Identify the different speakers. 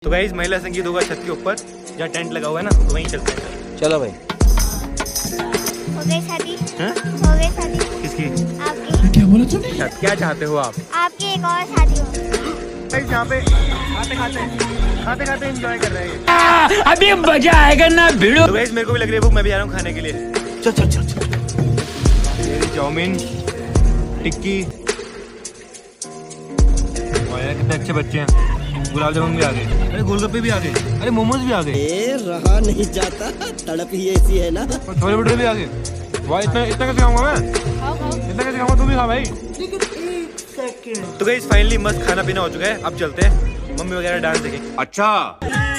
Speaker 1: तो गाइस महिला संगीत होगा छत के ऊपर जहाँ टेंट लगा हुआ है ना, तो वहीं चलते हैं।
Speaker 2: चलो भाई।
Speaker 3: हो गई शादी?
Speaker 1: हैं?
Speaker 3: हो गई शादी?
Speaker 1: किसकी?
Speaker 3: आपकी?
Speaker 2: क्या बोला तूने?
Speaker 1: क्या चाहते हो आप?
Speaker 3: आपकी एक और शादी हो।
Speaker 1: यहाँ पे खाते खाते एंजॉय कर रहे हैं।
Speaker 2: अभी मजा आएगा ना भिड़ो।
Speaker 1: तो गाइस मेरे को भी लग रही है भूख, मैं भी जा रहा हूँ खाने के लिए।
Speaker 2: चल चल चल चल।
Speaker 1: चाउमीन, टिक्की, और यार कितने अच्छे बच्चे हैं। गुलाब जामुन भी आ गए, अरे गोलगप्पे भी आ गए, अरे मोमोज भी आ गए,
Speaker 4: रहा नहीं जाता, तड़प ही ऐसी है ना।
Speaker 1: और छोले भटूरे भी आ गए। वाह, इतना इतना कैसे खाऊंगा मैं? इतना कैसे खाऊंगा? तू भी खा भाई। तो गाइस फाइनली मस्त खाना पीना हो चुका है, अब चलते हैं, मम्मी वगैरह डांस देखें।
Speaker 2: अच्छा।